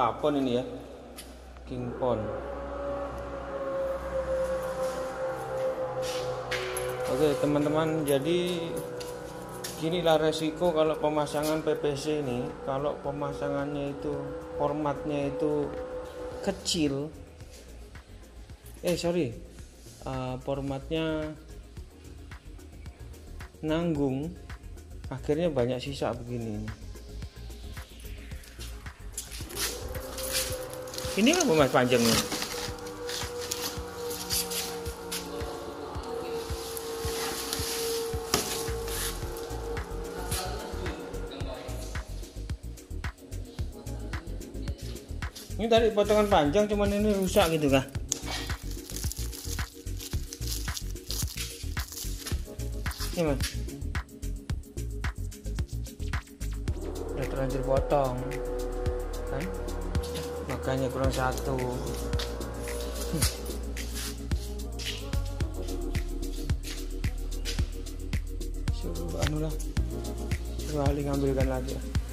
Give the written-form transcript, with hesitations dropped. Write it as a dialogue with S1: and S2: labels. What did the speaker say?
S1: plafon ini ya, king pon. Oke teman-teman, jadi inilah resiko kalau pemasangan PVC ini. Kalau pemasangannya itu formatnya itu kecil, formatnya nanggung, akhirnya banyak sisa begini. Ini apa mas panjangnya? Ini tadi potongan panjang, cuman ini rusak gitu kah? Ini mas, udah terlanjur potong, kan? Makanya kurang satu. Suruh anu lah, suruh Ali ngambilkan lagi.